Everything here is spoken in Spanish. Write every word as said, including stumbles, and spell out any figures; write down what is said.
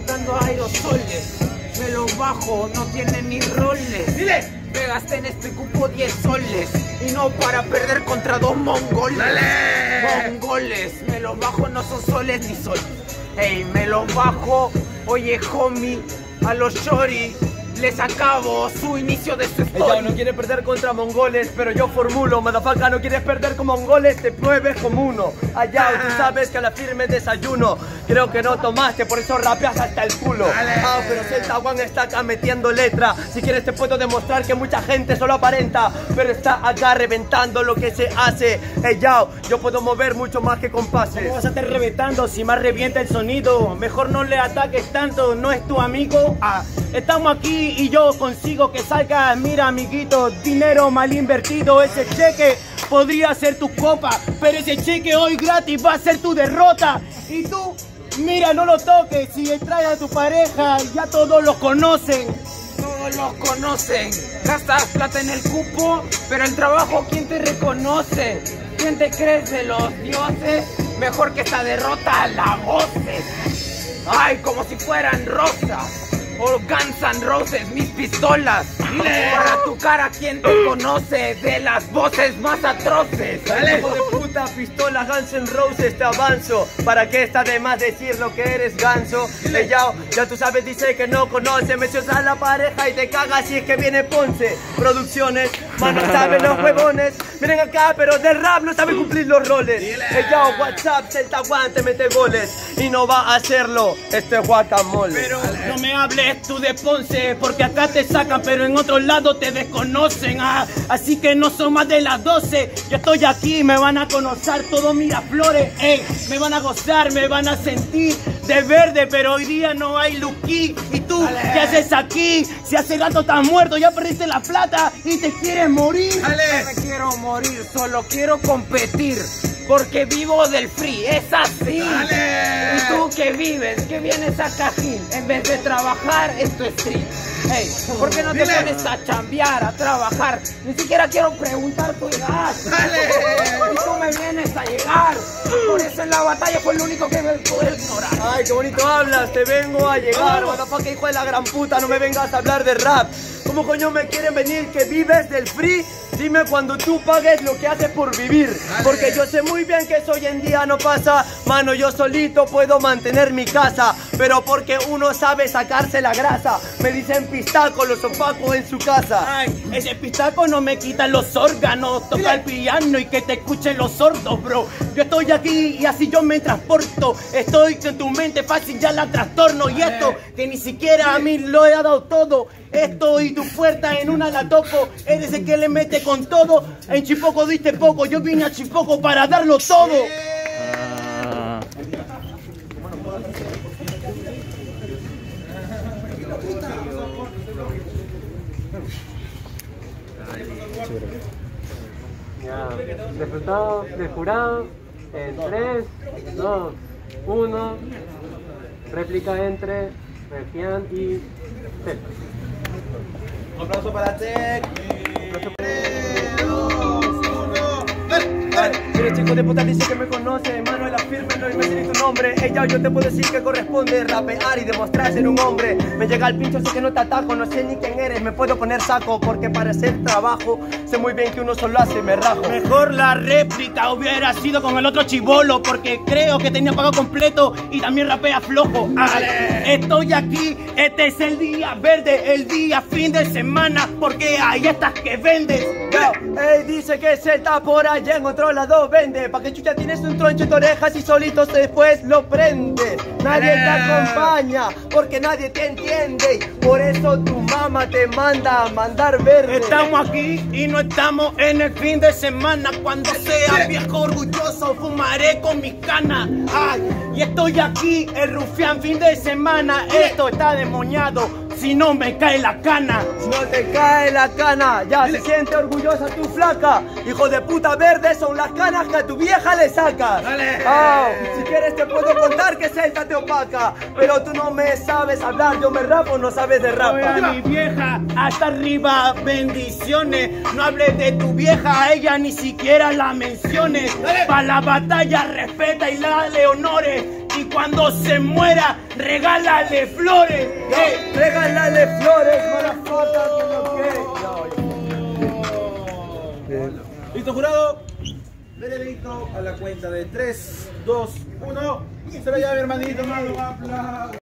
soltando aerosoles. Me los bajo, no tiene ni roles. ¡Dile! Me gasté en este cupo diez soles. Y no para perder contra dos mongoles. ¡Dale! Mongoles, me los bajo, no son soles ni soles. Ey, me los bajo, oye homie, a los shori les acabo su inicio de su story. Ella no quiere perder contra mongoles, pero yo formulo, motherfucker, no quieres perder con mongoles, te mueves como uno. Allá, tú sabes que a la firme desayuno. Creo que no tomaste, por eso rapeas hasta el culo. Dale. Ah, pero Celta One está acá metiendo letra. Si quieres te puedo demostrar que mucha gente solo aparenta, pero está acá reventando lo que se hace. Ey, yo, yo puedo mover mucho más que compases. ¿Cómo vas a estar reventando si más revienta el sonido? Mejor no le ataques tanto, no es tu amigo. Ah, estamos aquí y yo consigo que salga. Mira, amiguito, dinero mal invertido. Ese cheque podría ser tu copa, pero ese cheque hoy gratis va a ser tu derrota. Y tú, mira, no lo toques. Si traes a tu pareja, ya todos los conocen. Todos los conocen. Gastas plata en el cupo, pero el trabajo, ¿quién te reconoce? ¿Quién te crees de los dioses? Mejor que esta derrota la goces. Ay, como si fueran rosas o Guns N' Roses, mis pistolas. Dile. Para tu cara, ¿quién te conoce? De las voces más atroces. Dale. Hijo de puta, pistola, Guns N' Roses, te avanzo. ¿Para qué está de más decir lo que eres, ganso? Ey, ya, ya tú sabes, dice que no conoce. Mencionas a la pareja y te cagas si es que viene Ponce. Producciones, manos saben los huevones. Miren acá, pero de rap no saben cumplir los roles. Ey, ya, WhatsApp, Celta One te mete goles. Y no va a hacerlo este guacamole. Pero no me hables tú de Ponce, porque acá te sacan, pero en otro lado te desconocen. Ah, así que no son más de las doce. Yo estoy aquí, me van a conocer todo Miraflores. Ey, me van a gozar, me van a sentir de verde, pero hoy día no hay Luqui. ¿Y tú Dale. qué haces aquí? Si hace rato estás muerto, ya perdiste la plata y te quieres morir. No me quiero morir, solo quiero competir. Porque vivo del free, es así. Dale. ¿Y tú qué vives? ¿Qué vienes a Cajín? En vez de trabajar, es tu stream. Hey, ¿por qué no te Dile. pones a chambear, a trabajar? Ni siquiera quiero preguntar tu edad. Dale. Y tú me vienes a llegar. Por eso en la batalla fue el único que me pude ignorar. Ay, qué bonito hablas, te vengo a llegar. Motherfucker, hijo de la gran puta, no me vengas a hablar de rap. ¿Cómo coño me quieren venir que vives del free? Dime cuando tú pagues lo que haces por vivir. Dale. Porque yo sé muy bien que eso hoy en día no pasa. Mano, yo solito puedo mantener mi casa, pero porque uno sabe sacarse la grasa. Me dicen pistaco, los opacos en su casa. Ay, ese pistaco no me quita los órganos. Toca el piano y que te escuchen los sordos, bro. Yo estoy aquí y así yo me transporto. Estoy en tu mente fácil, ya la trastorno. Y esto que ni siquiera a mí lo he dado todo. Esto y tu puerta en una la toco. Eres el que le mete con todo. En Chipoco diste poco, yo vine a Chipoco para darlo todo. Ya, resultado del jurado en tres, dos, uno. Réplica entre Regián y Celta. Un aplauso para Tech. Mire, chico de puta, dice que me conoce. Mano, la firme, no me sé tu nombre. Ella, yo te puedo decir que corresponde rapear y demostrar ser un hombre. Me llega el pincho, sé que no te ataco, no sé ni quién eres. Me puedo poner saco porque para hacer trabajo sé muy bien que uno solo hace y me rajo. Mejor la réplica hubiera sido con el otro chibolo, porque creo que tenía pago completo y también rapea flojo. Ay, estoy aquí, este es el día verde, el día fin de semana, porque hay estas que vendes. Yo, ey, dice que se está por allá en otro lado vende. Pa' que chucha tienes un troncho de orejas y solito después lo prende. Nadie te acompaña porque nadie te entiende. Por eso tu mamá te manda a mandar verde. Estamos aquí y no estamos en el fin de semana. Cuando sea viejo orgulloso fumaré con mis canas. Ay, y estoy aquí, el rufián fin de semana. Esto está demoniado, si no me cae la cana. Si no te cae la cana, ya se siente orgullosa tu flaca. Hijo de puta verde, son las canas que a tu vieja le sacas. Dale. Oh, si quieres te puedo contar que Celta te opaca, pero tú no me sabes hablar, yo me rapo, no sabes de rap. Voy a mi vieja hasta arriba, bendiciones. No hables de tu vieja, a ella ni siquiera la menciones. Dale. Pa' la batalla respeta y dale honores. y cuando se muera, regálale flores. ¡Eh! ¡Regálale flores, marafata, que lo que! ¿Listo, jurado? Veredicto a la cuenta de tres, dos, uno. Se lo lleva mi hermanito, hermano. Aplausos.